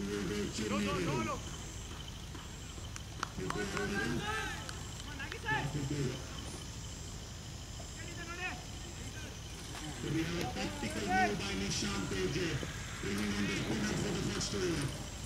Tactical move by Nishant AJ, bringing on the spinner for the first over.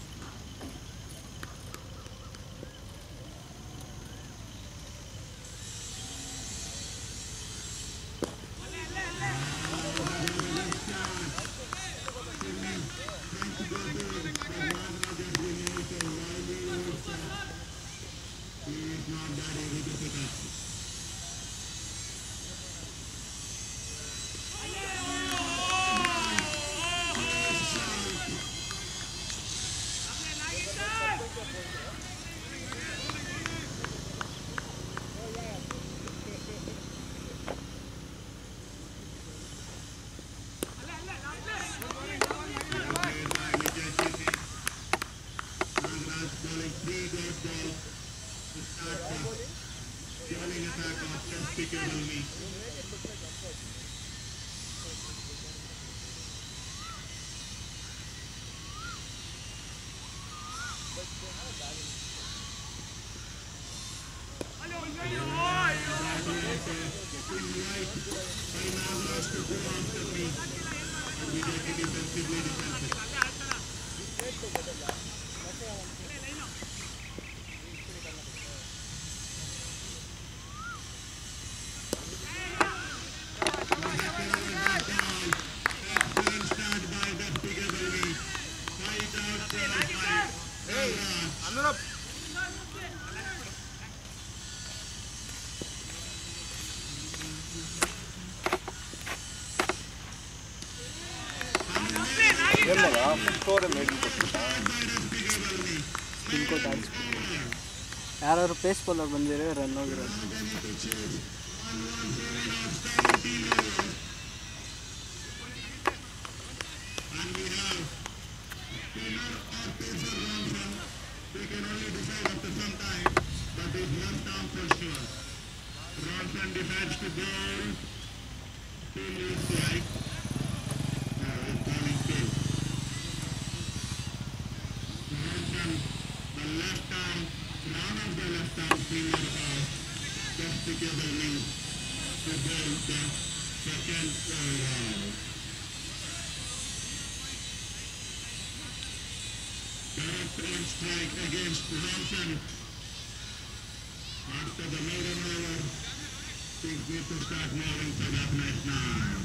Bowling attack of Despicable me. ಯಾರು pace bowler ಬಂದಿರೋ run ಹೋಗಿರೋ Despicable me to bowl the second over. Direct on strike against Johnson. After the maiden over, things need to start moving for that night now.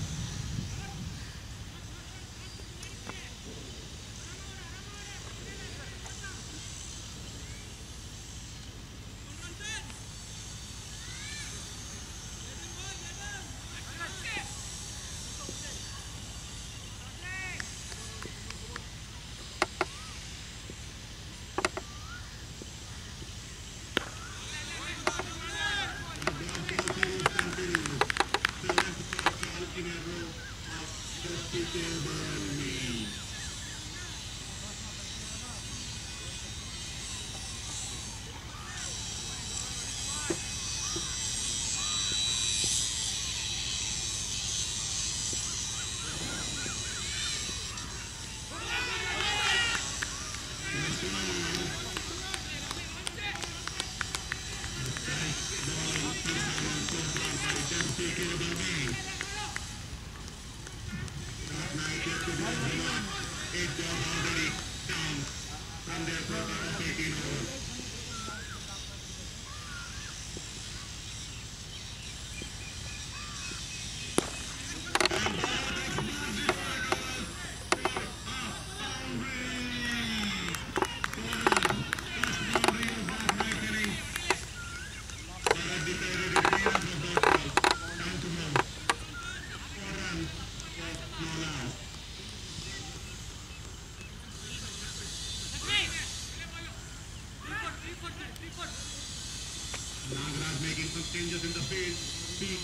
Making some changes in the field. PJ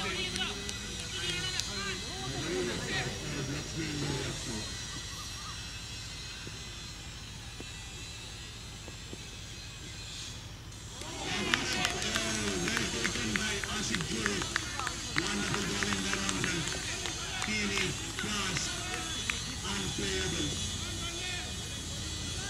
wonderful bowling by Ramjan. Keely, fast, unplayable.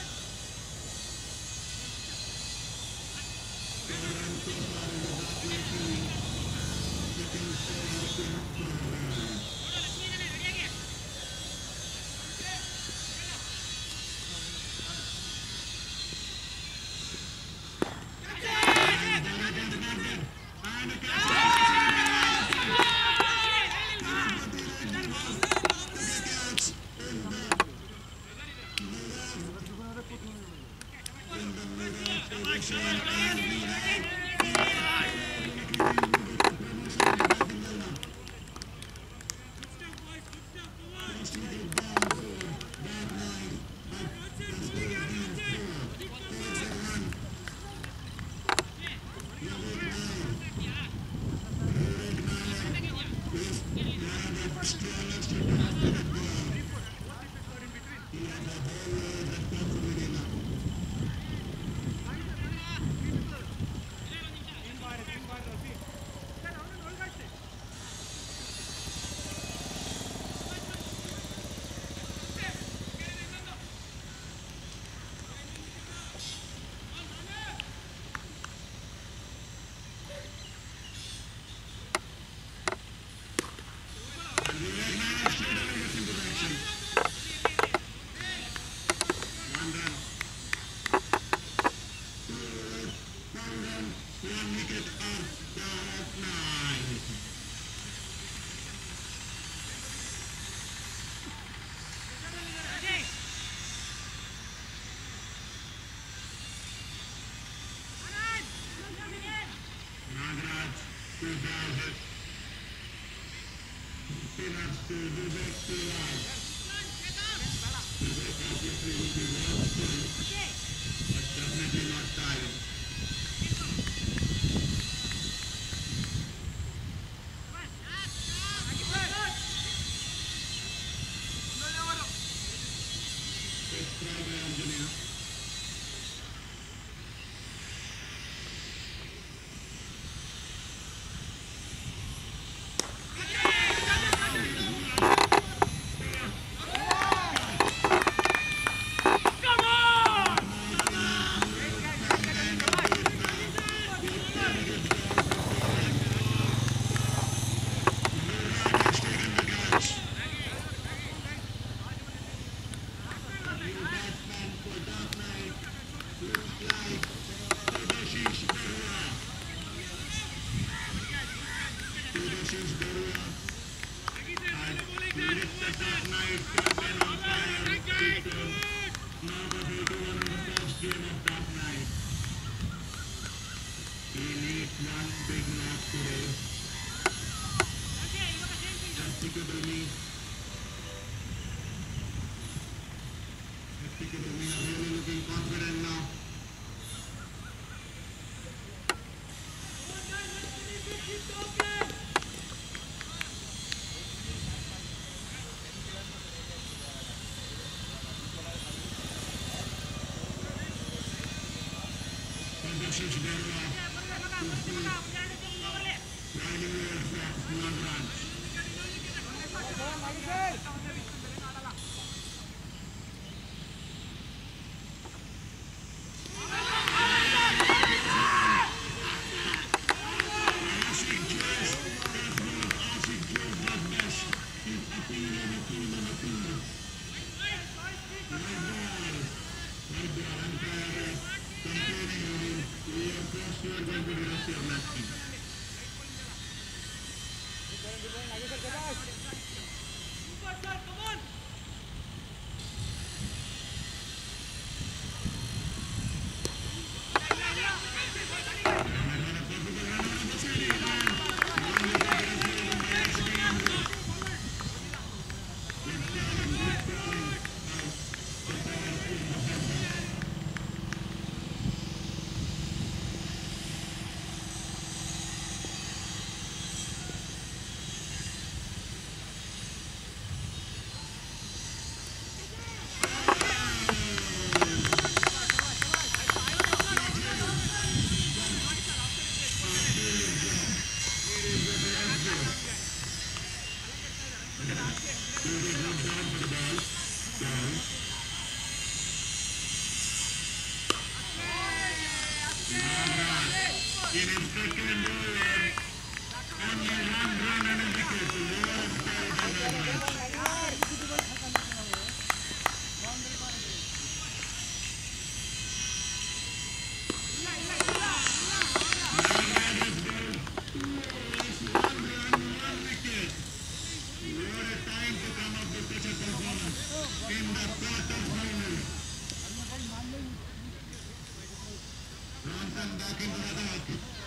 back into the attack.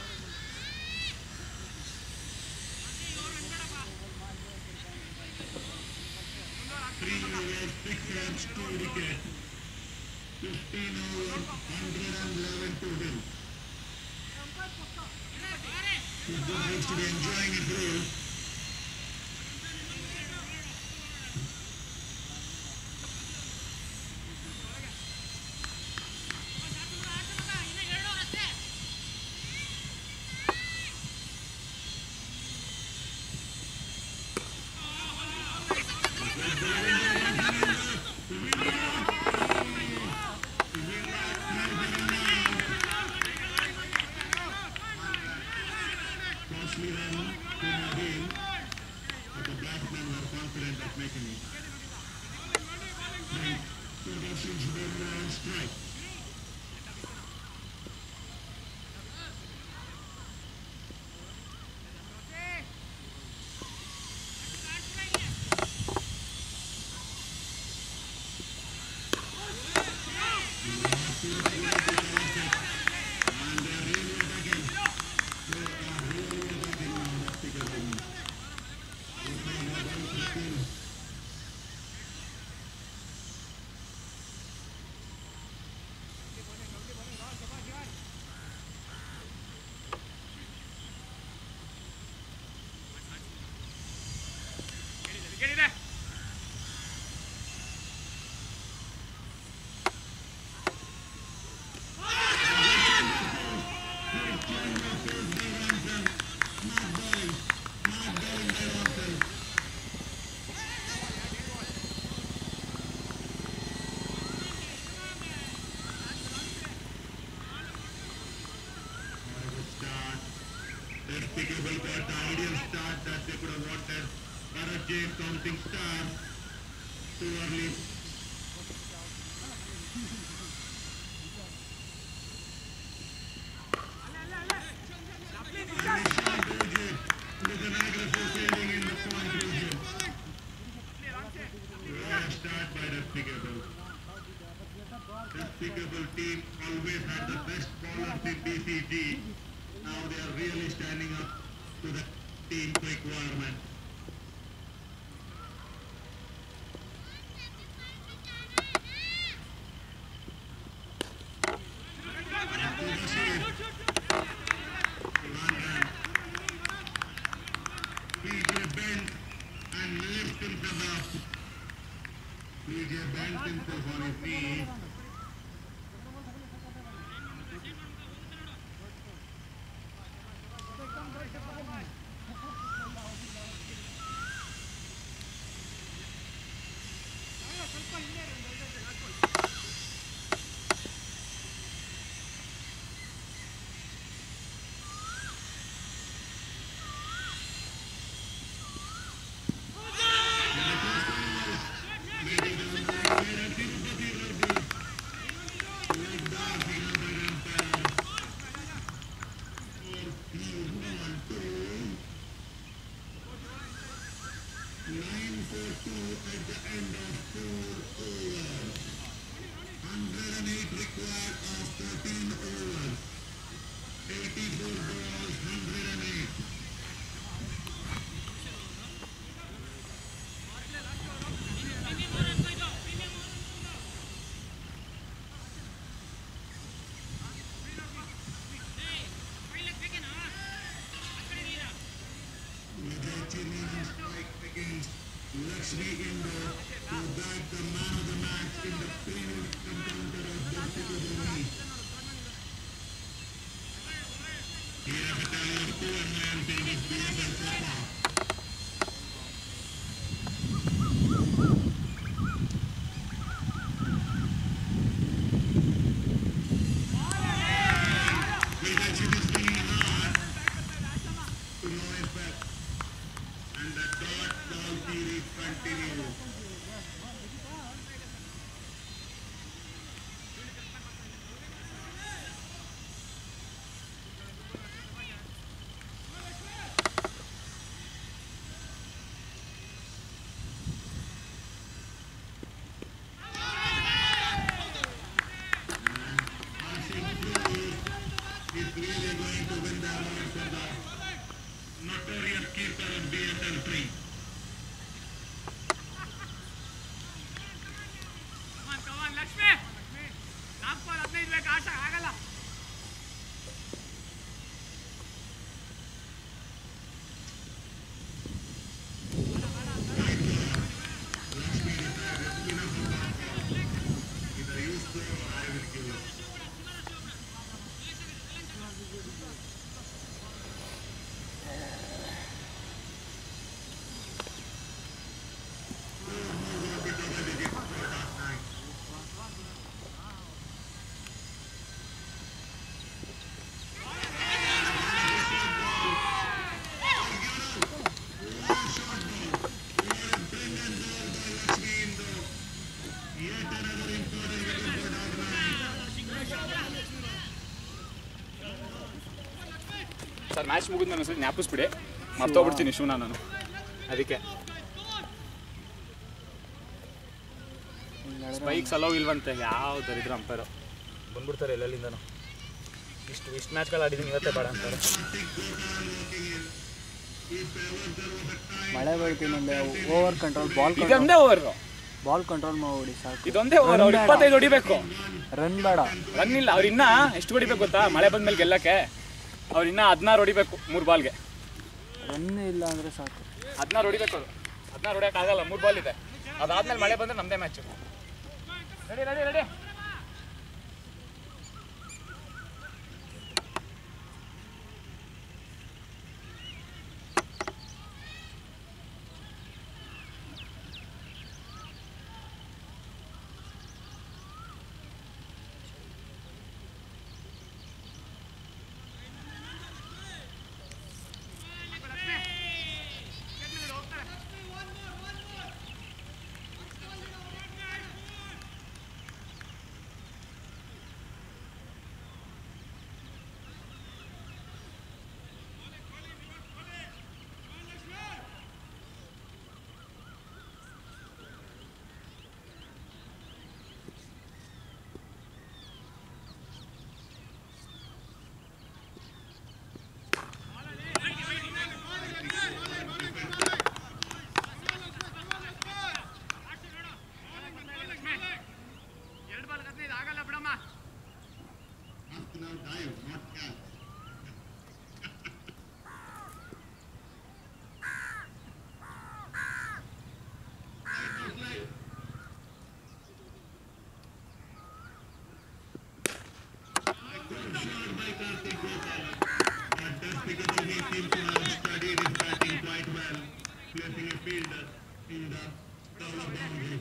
3 overs, 6 runs, 2 wickets. 15 overs, 111 total. Football looks to be enjoying it, bro. Costly run to Nabil, but the batsmen were confident of making it. Right, two runs, one strike. And they're really attacking. They are really attacking now, Despicable. Despicable got the ideal start that they could have wanted. Bharat J counting stars. Too early. With an aggressive fielding in the point region. Rare start by Despicable. Despicable team always had the best bowlers in BCG. Now they are really standing up to the team's requirement. PJ bent and lifts himself up. PJ bent himself on his knee. Maybe the sir match ಮುಗಿದ ನಾನು ಸರಿ ಜ್ಞಾಪಿಸ್ಬಿಡಿ ಮರ್ತೋಗ್ಬಿಡ್ತೀನಿ ಶೂನ ನಾನು ಅದಕ್ಕೆ spikes hello ಇಲ್ವಂತೆ ಯಾವ ದರಿದ್ರ umpire ಬಂದ್ಬಿಡ್ತಾರೆ ಎಲ್ಲೆಲ್ಲಿಂದನೂ ಇಷ್ಟು ಮ್ಯಾಚ್ಗಳು ಆಡಿದ್ದೀನಿ ಇವತ್ತೇ ಬೇಡ ಅಂತಾರೆ ಮಳೆ ಬರ್ತೀನಿ ಓವರ್ ಕಂಟ್ರೋಲ್ ಇದೊಂದೇ ಓವರ್ ಬಾಲ್ ಕಂಟ್ರೋಲ್ ಮಾಡಿ ಸಾಕು ಇದೊಂದೇ ಓವರ್ ಅವ್ರು 25 ಹೊಡಿಬೇಕು ರನ್ ಬೇಡ ರನ್ ಇಲ್ಲ ಅವ್ರು ಇನ್ನೂ ಎಷ್ಟು ಹೊಡಿಬೇಕು ಗೊತ್ತಾ ಮಳೆ ಬಂದ್ಮೇಲೆ ಗೆಲ್ಲಕ್ಕೆ ಅವ್ರು ಇನ್ನೂ 16 ಹೊಡಿಬೇಕು 3 ಬಾಲ್ಗೆ ರನ್ ಇಲ್ಲ ಅಂದರೆ ಸಾಕು 16 ಹೊಡಿಬೇಕು ಅವರು 16 ಹೊಡಿಯೋಕ್ಕಾಗಲ್ಲ 3 ಬಾಲ್ ಇದೆ ಅದಾದ್ಮೇಲೆ ಮಳೆ ಬಂದರೆ ನಮ್ಮದೇ match ready ready ready Despicable, he seems to have studied his batting quite well, placing a fielder in the cover boundary.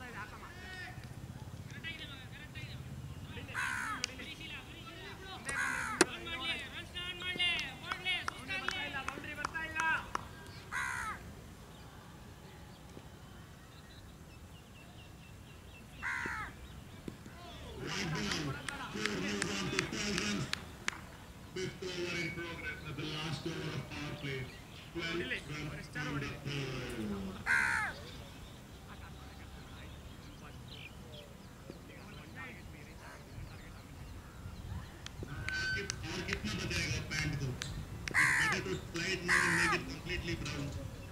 Fifth over in progress at the last over of power play. 12 runs on the और कितना बचाएगा पैंट को? Better to slide now and make it completely brown.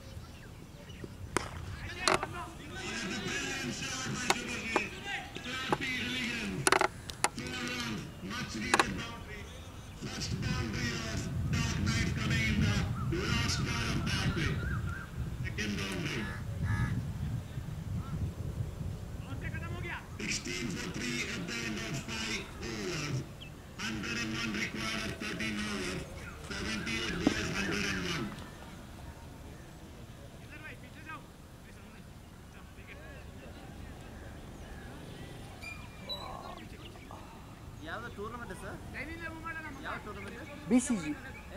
Brilliant shot by Subhashi. Classy, elegant. 4 runs, much needed boundary. First boundary of Dark Knight coming in the last ball of power play. Second boundary. 16 for 3 at the end of 5 overs. 101 required at 13 overs. 78 balls, 101. ಯಾವ್ದು tournament sir? ಯಾವ tournament? BCG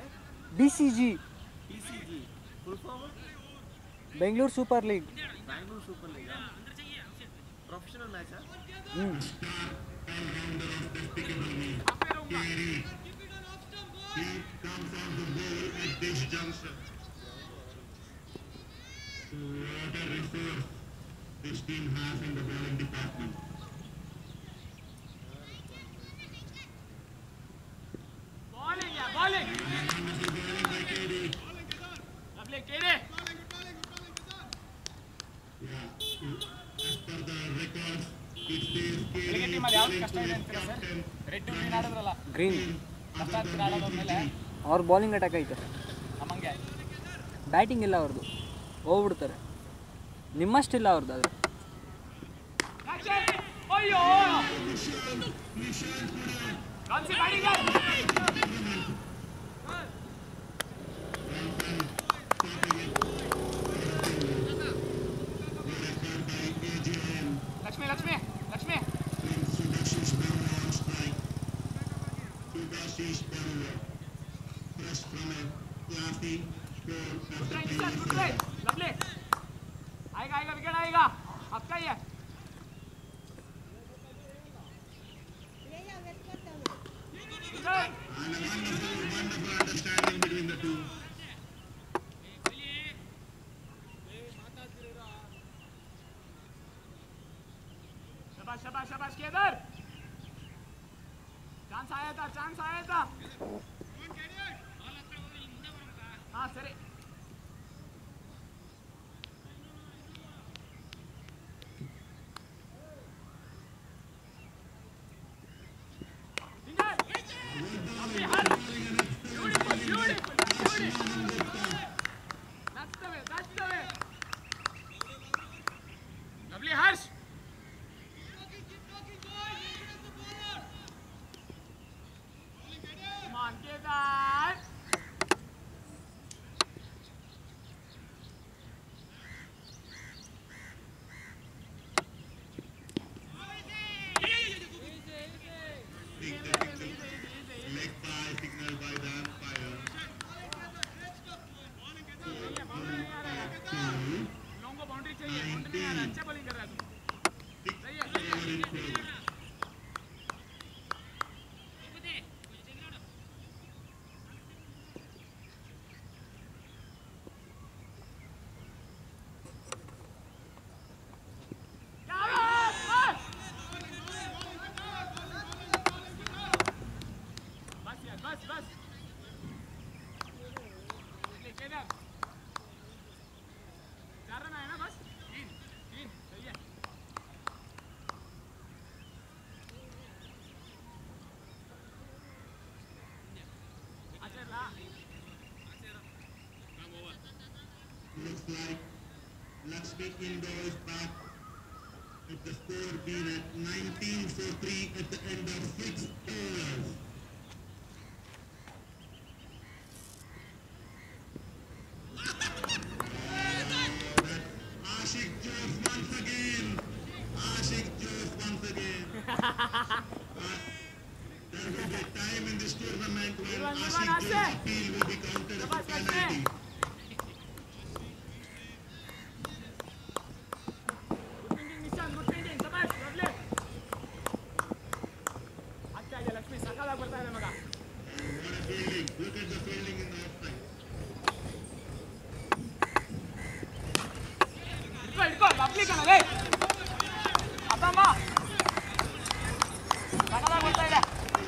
full form? Bengaluru super league. Bangalore super league professional match? All-rounder of Despicable Me. He comes on the ball at this juncture. What a resource this team has in the bowling department. Bowling! Wonderful bowling by KD. Lovely, KD! Yeah, as per the records, it says ಬೆಳಿಗ್ಗೆ KD ಟೀಮಲ್ಲಿ ಯಾವ್ದು ಕಷ್ಟ ಇದೆ ಅಂತೀರಾ sir? Red green ಆಡಿದ್ರಲ್ಲ green ಕಷ್ಟ ಆಗ್ತಿರ ಆಡೋದ್ಮೇಲೆ ಅವ್ರ ಬಾಲಿಂಗ್ ಅಟ್ಯಾಕ್ ಐತೆ, ನಮಗೆ ಬ್ಯಾಟಿಂಗ್ ಇಲ್ಲ ಅವ್ರದ್ದು, ಹೋಗ್ಬಿಡ್ತಾರೆ. ನಿಮ್ಮಷ್ಟಿಲ್ಲ ಅವ್ರದ್ದು. ಆದರೆ आएगा विकेट आएगा आपका ही है And a wonderful understanding between the two. शाबाश शाबाश शाबाश केदार चांस आया था हाँ सरे Leg by signal by the umpire. लोगों को बाउंड्री चाहिए बाउंड्री नहीं आ रहा अच्छा बॉलिंग कर रहा है तू सही है Looks like Lakshmi Indoor is back with the score being at 19-3 at the end of 6 overs. Ashik Jose once again. There will be a time in this tournament when Ashik Jose's appeal will be counted as a penalty. Look at the fielding in the offside. lovely kana le adama sakala bolta ಇದೆ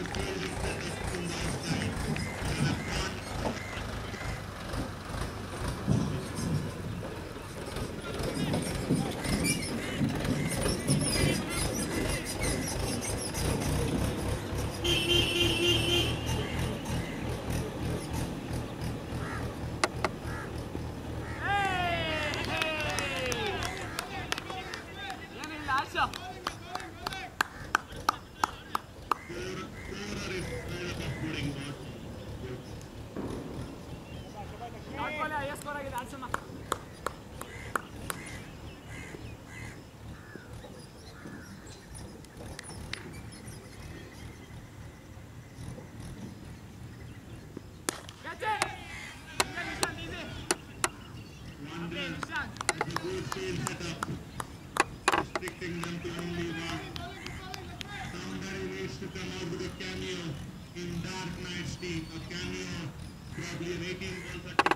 Restricting them to only one. Somebody needs to come out with a cameo in Dark Knight's team. A cameo, probably an 18-ball circuit.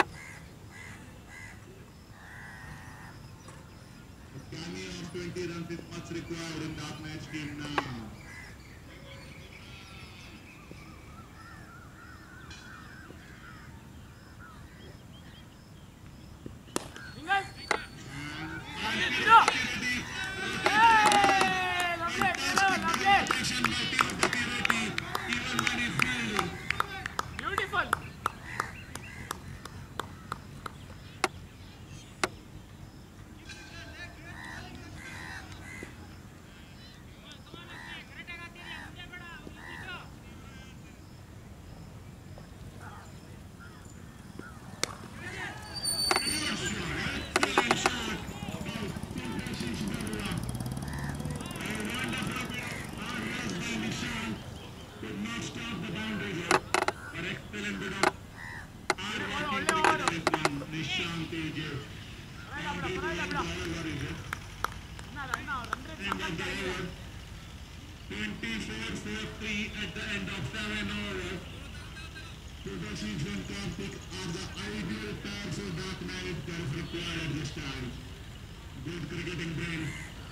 A cameo of 20 runs is much required in Dark Knight's team now. lost off the boundary here. But excellent bit of hard working cricket this one. Nishant is boundary beyond the over is it? End of the over. 24-4-3 at the end of 7 overs. Protections from Karthik are the ideal pair for Dark Knight that is required at this time. Good cricketing brain.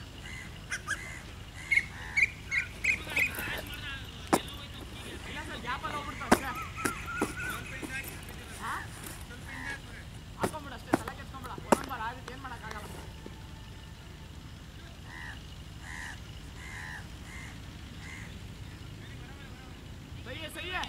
सही है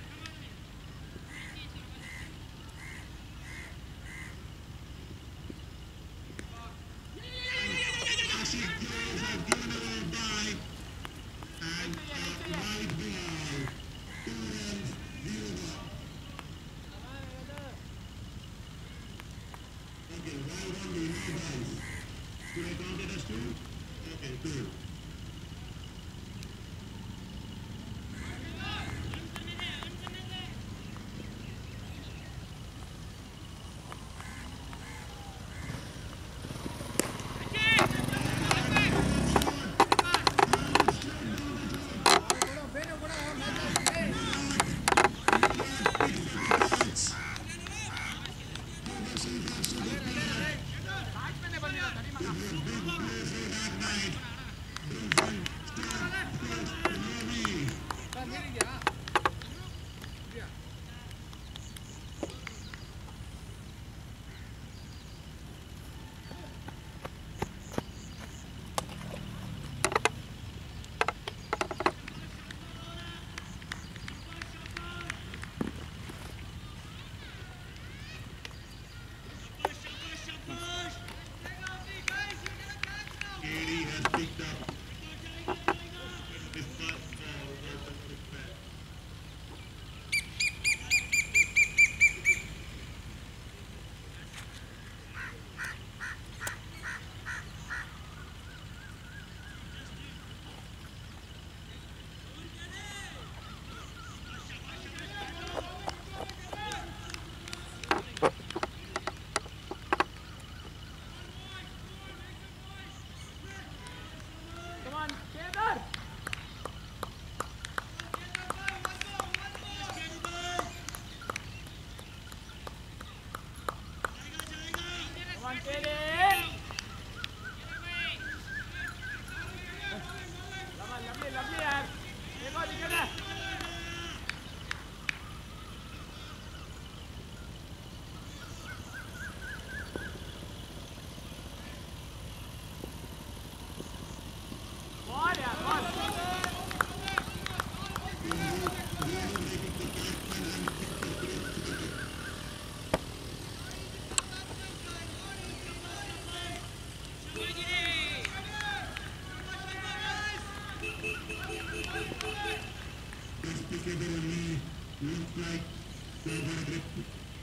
Despicable looks like they're going to grip.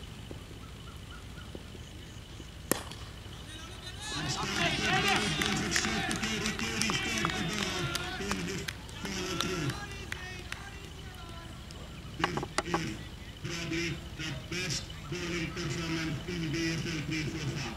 And starts the ball, brings it straight to Kerry. Kerry stops the ball in his follow through. This is probably the best bowling performance in BSL 3 so far.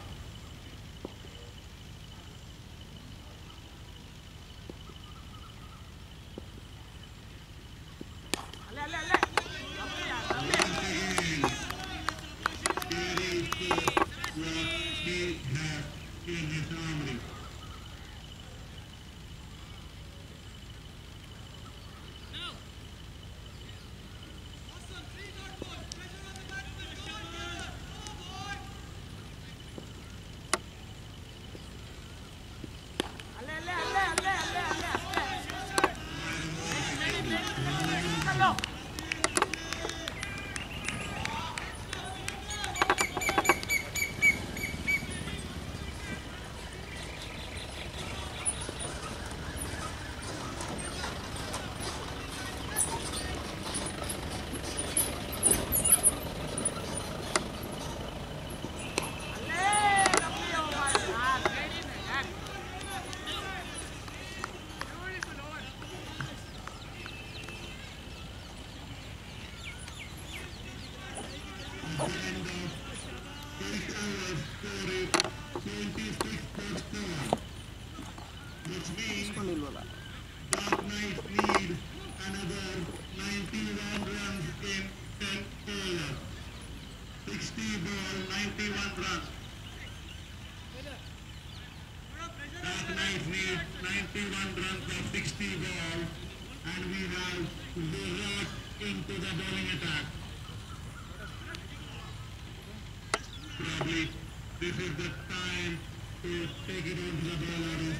they rush into the bowling attack. Probably this is the time to take it on to the bowler.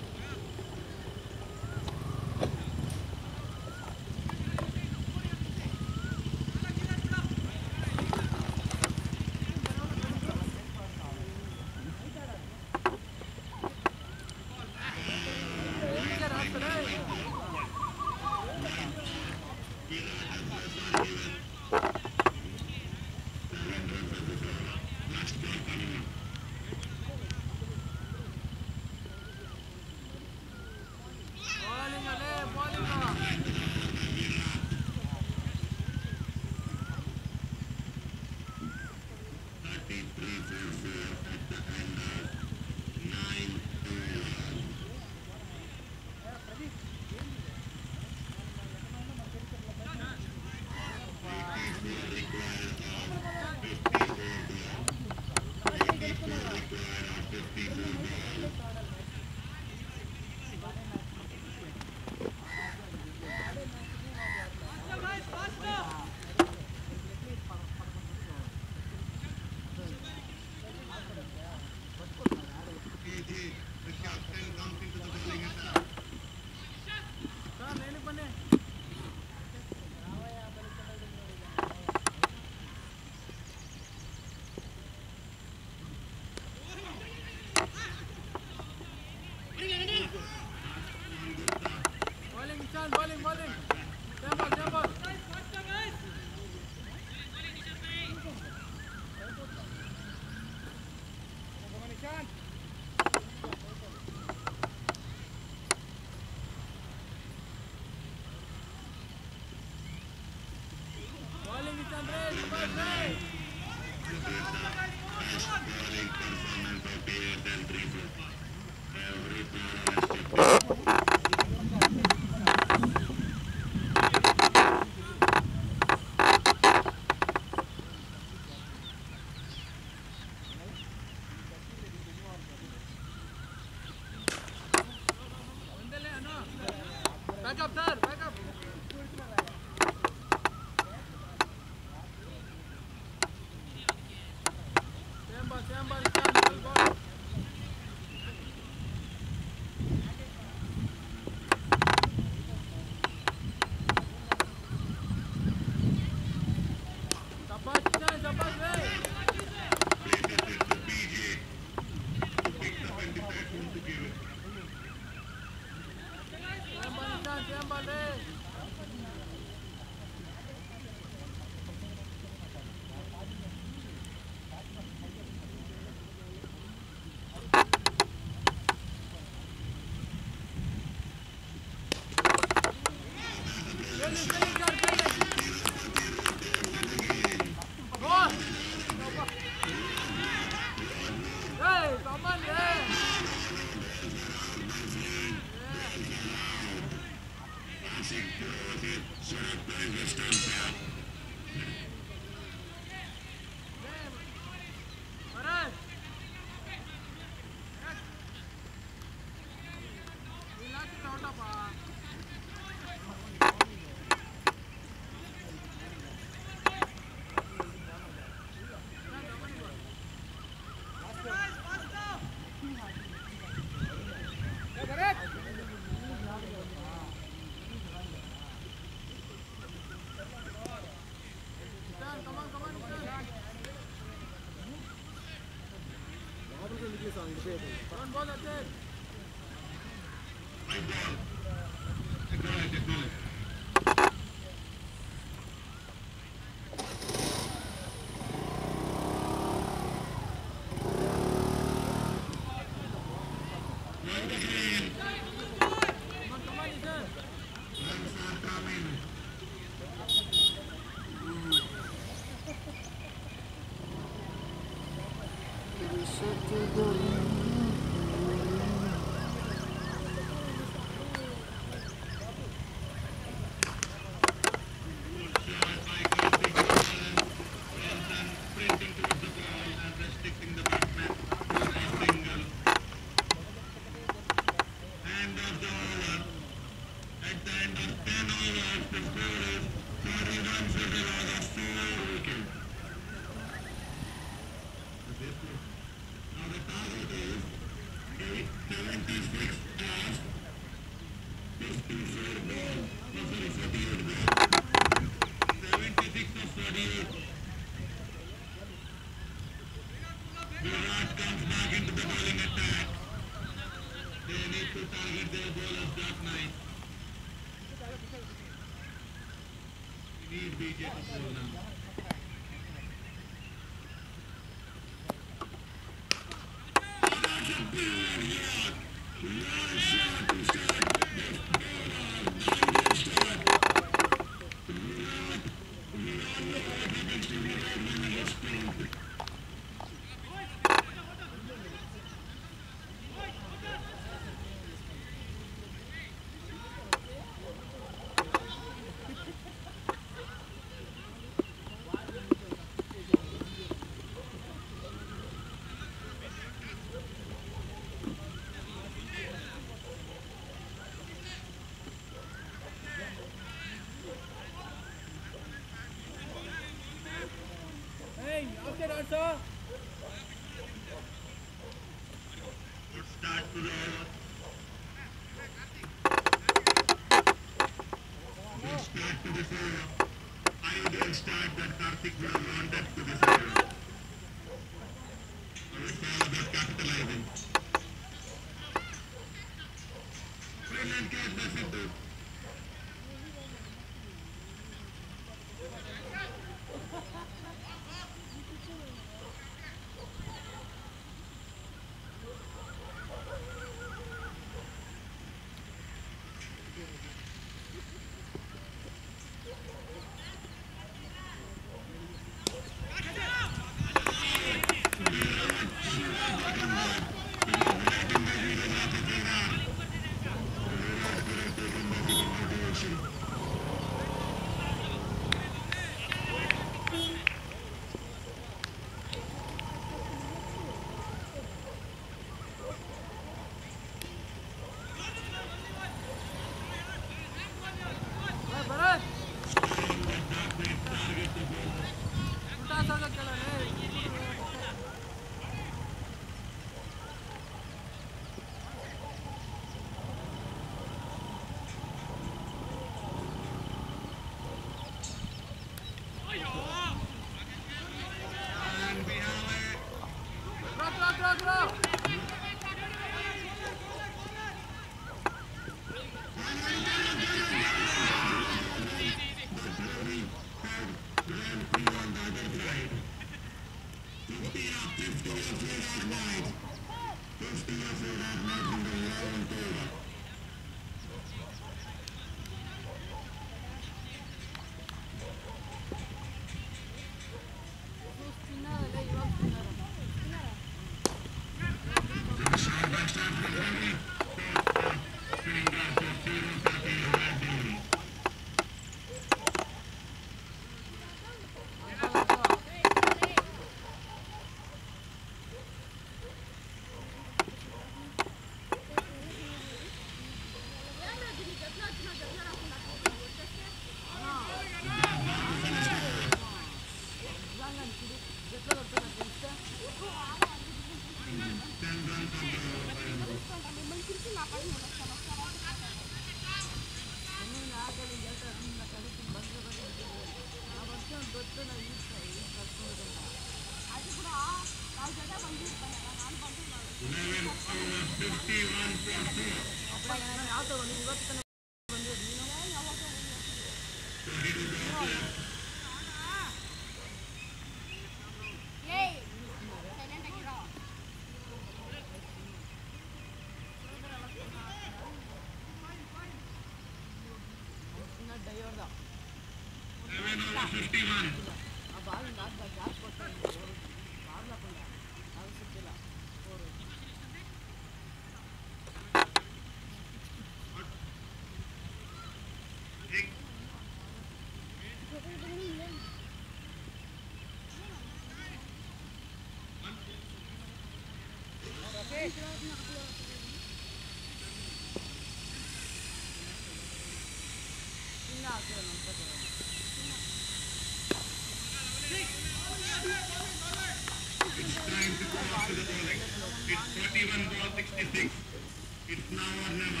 It's time to go up to the bowling. It's 41 ball 66. It's now or never.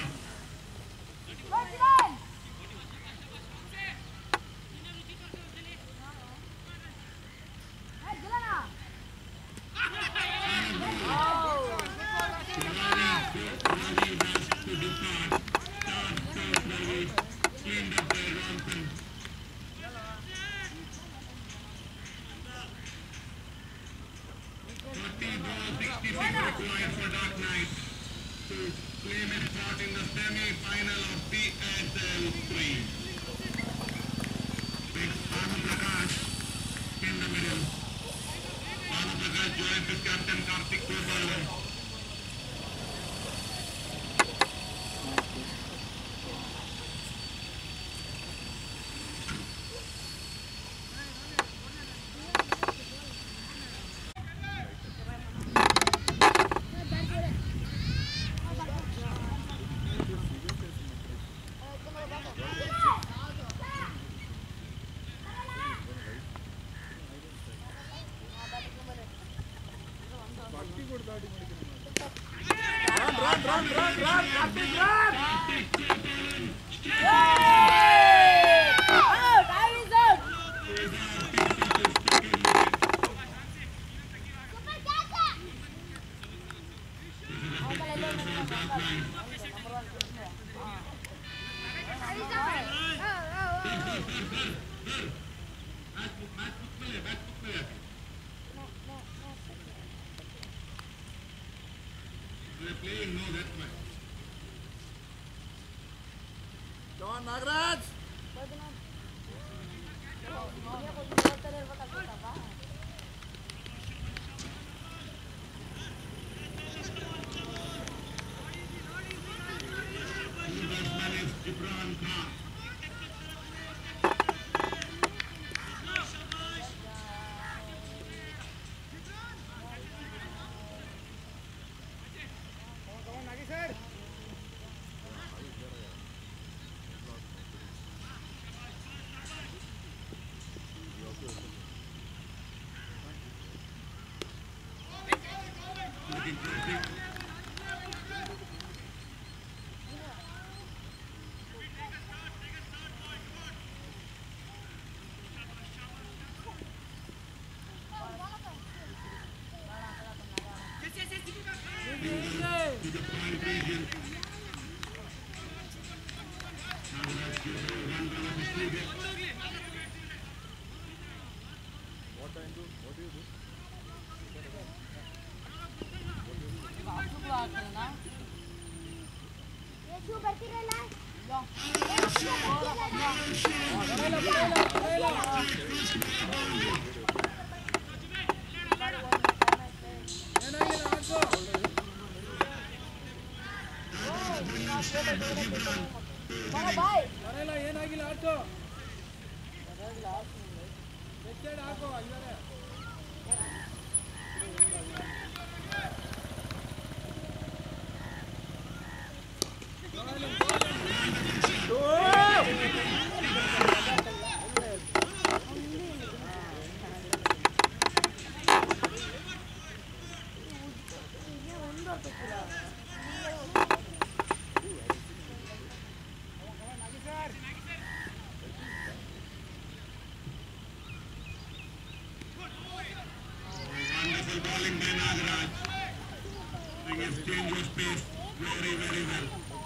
Required for Dark Knight to claim a spot in the semi-final of BSL 3. Big Banu Prakash in the middle. Banu Prakash joins his captain Karthik Purbalan. They're playing, no, that's why. John Nagraj. Batsman is Imran Khan. to the point region. Nagaraj gives away 1 run of his wicket. ಏನಾಗಿಲ್ಲ auto ಹಾಕೋ ಇದ್ದಾರೆ Wonderful bowling by Nagaraj. He has changed his pace very, very well.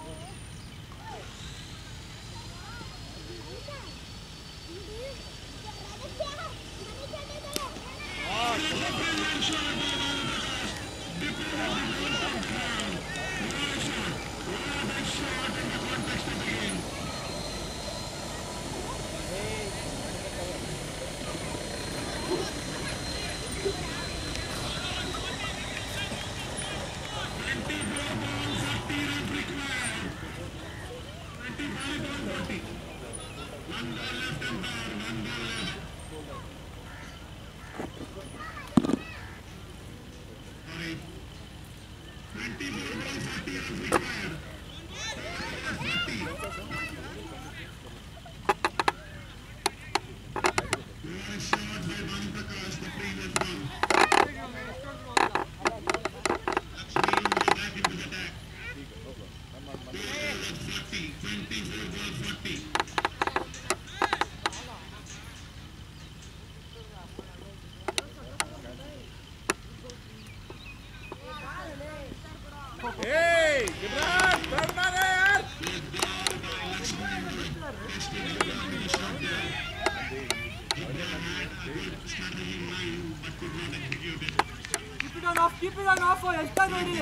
Keep it on off, está ನೋಡಿ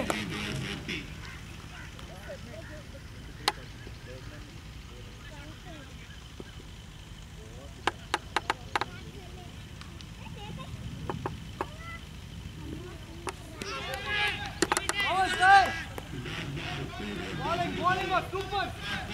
bowling was super.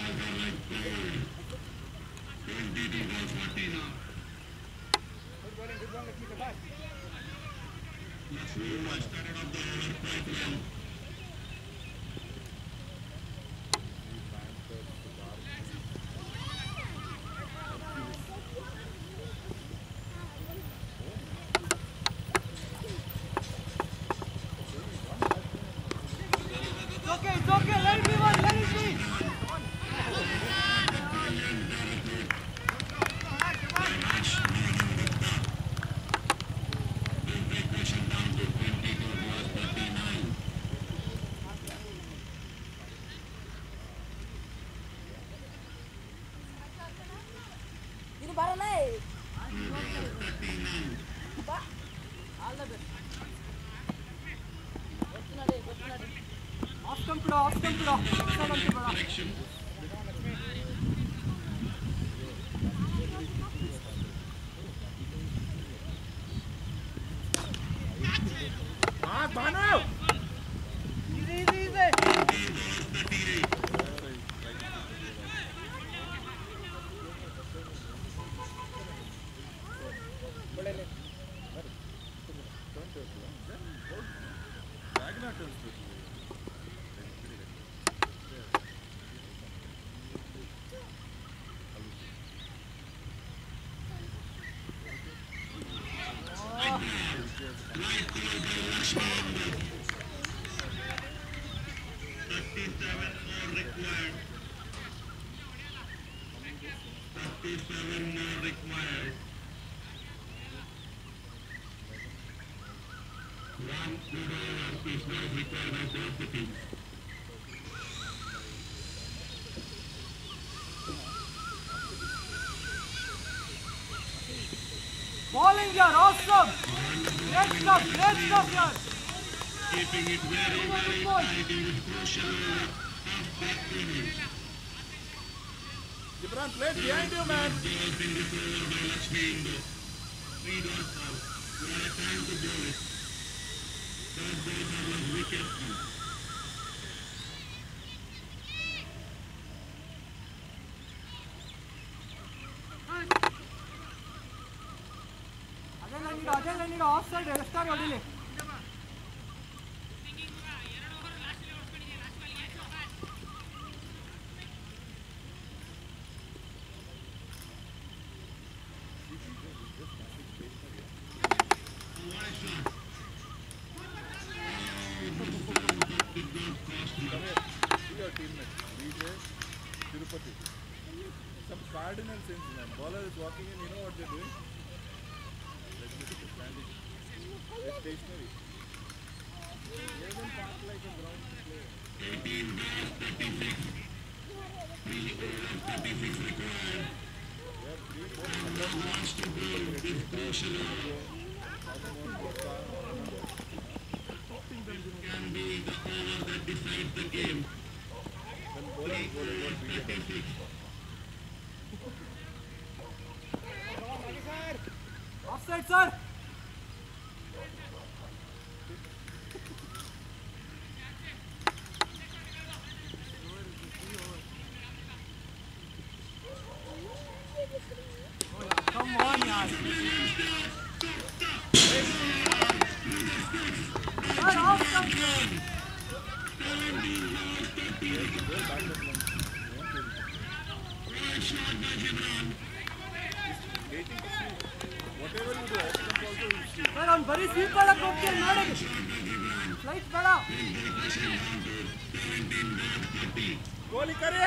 It's okay, let it be one, let it be. Ini barang naik. Pak, Allah ber. Off computer. Banu! Easy. One is not required by both the teams. playing here. Awesome. Great stuff here. Keeping it very, very tight in this crucial half-back inning. Gibran, play behind you, man. Ball being recovered by Lakshmi Indo. 3 dot ball. You had time to do it. Third ball was wicket. ಅದೇ off side ಎಷ್ಟಾಗಿ ಹೊಡಿಲಿ. Some cardinal sense, man. Bowler is walking in, you know what they're doing? They're standing. They're stationary. They don't park like a ground to play. 18 balls, 36. 3 overs, 36 required. Last to go this crucial hour. Can be the over that decides the game. 36. Off side sir. Come on, yaar. Sir, off come. Right shot by Gibran. Whatever you do, outcomes also you see. Sir ಅವ್ನು ಬರೀ sweep ಮಾಡಕ್ಕೆ ಹೋಗ್ತೀನಿ ನೋಡಿ. Flight ಬೇಡ. Goalie करे.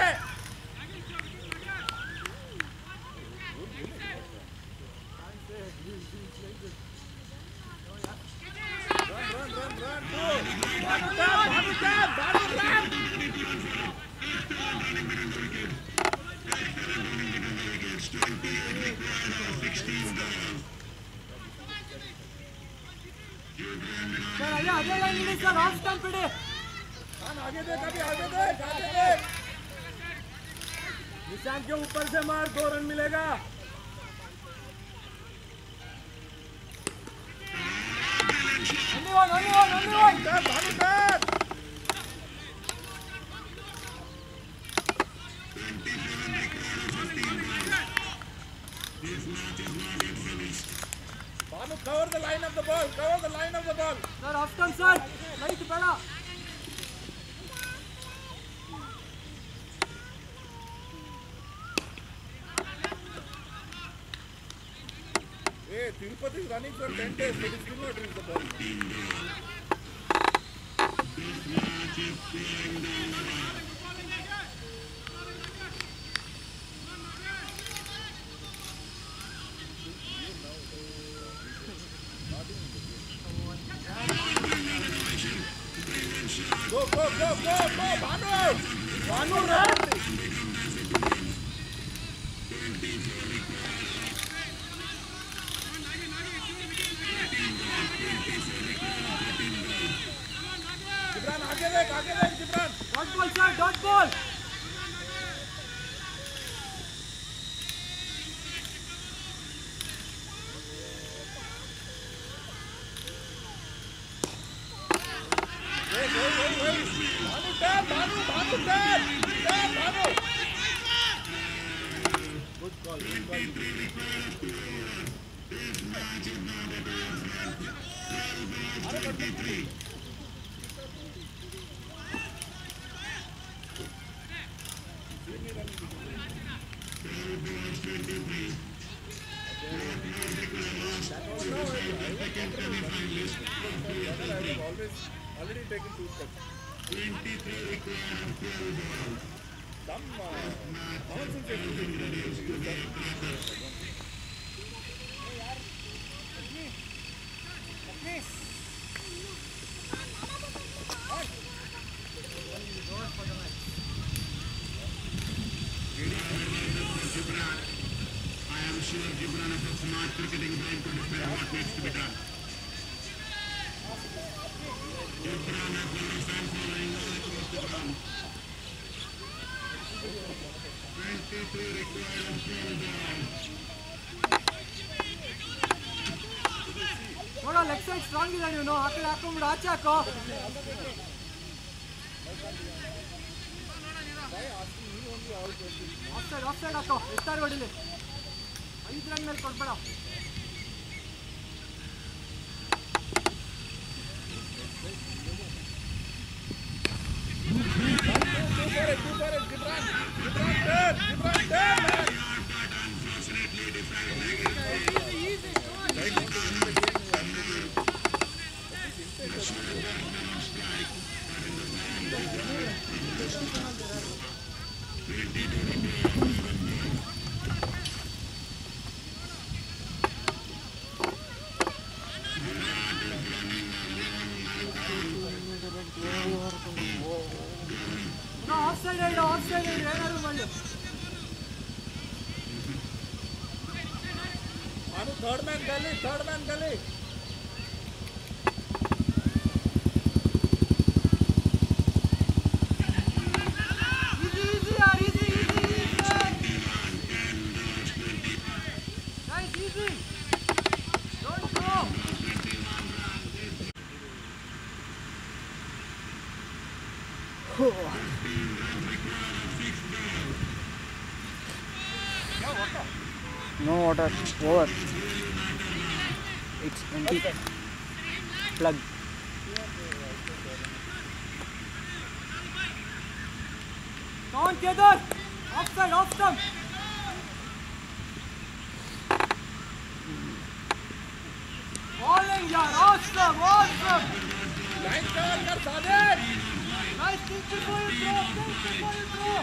Sir ಅದೇ line ಇದೆ sir. Of stump ಇಡಿ. आगे देख, आगे देख. निशान के ऊपर से मार, 2 रन मिलेगा. Only one. Banu, cover the line of the ball. Sir, off stump, sir. Right, bada. Hey, Tirupati is running for 10 days, but he still not reached the ball. Go, Banu, run! Gibran, आगे देख, Gibran. Dot ball, sir, dot ball. Wait. Banu, turn. Good call. Already taken 2 steps. 23 required, 12 balls. Some nonsense Gibran. I am sure Gibran has smart cricketing brain to decide what needs to be done. Imran has been a fan following all across the ground. 23 required and thrown down. ನೋಡೋ leg side strong ಇದೆ ನೀವು ಆ ಕಡೆ ಹಾಕೊಂಡ್ಬಿಡು ಆಚೆ ಹಾಕೋ of side ಹಾಕೋ ಎಷ್ಟಾರು ಹೊಡಿಲಿ 5 run ಮೇಲೆ ಕೊಡ್ಬೇಡ ಆಫ್ ಸೈಡ್ ಏನಾದ್ರು ಮಾಡಿ Manu, third man gully. Easy, yaar, easy. Guys, easy. Don't go. No water, over. It's empty. Plug. Come on, Kedar. Offside, off stump. Bowling, yaar, awesome. Line cover kar Sadir. Nice, think before you throw.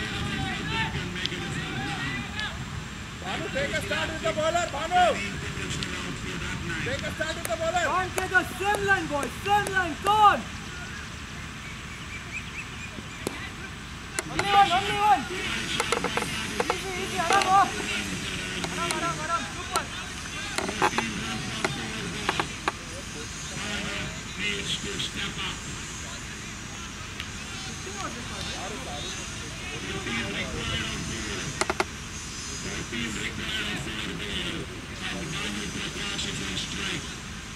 Manu, take a start with the bowler. Manu, take a start with the bowler. Come on, Kedar, same line, boys, same line, come on. Only one. Easy, aram off. Aram, super. Needs to step up. Team required a third ball. And Manu Prakash is on strike.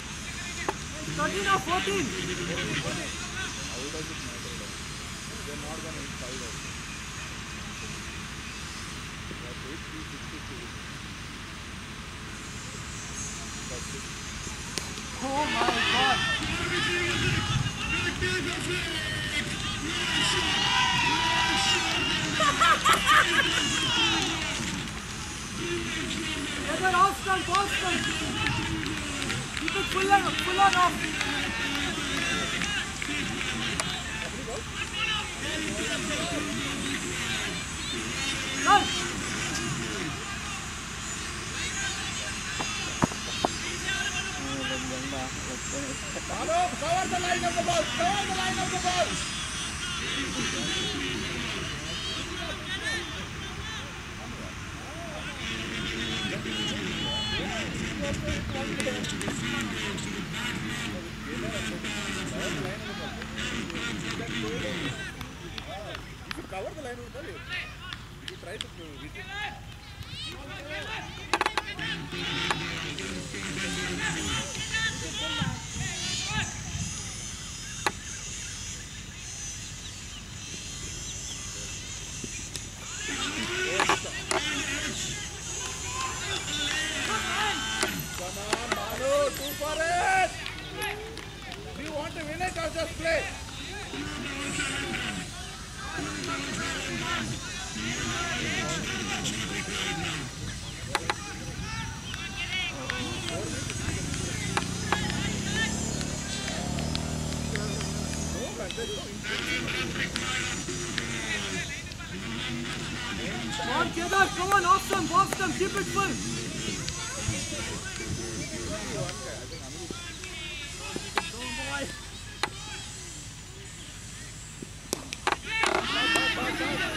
13 or 14. Oh my God. Get off stump. Keep it full on off. Run. Manu, cover the line of the ball. Cover the line of the ball. You try to hit it. Come on, Manu, do for it. Do you want to win it or just play? Come on, Kedar, come on, off stump, keep it full.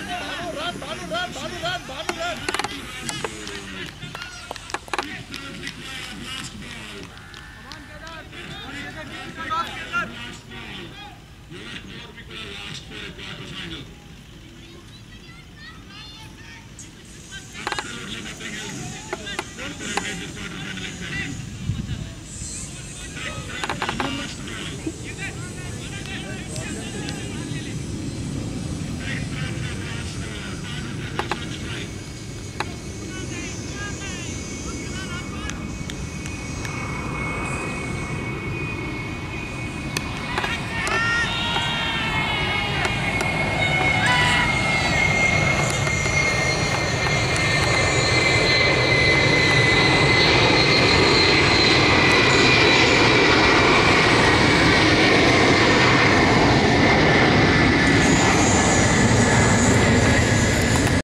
Banu, run. Not more we could have asked for a quarter final.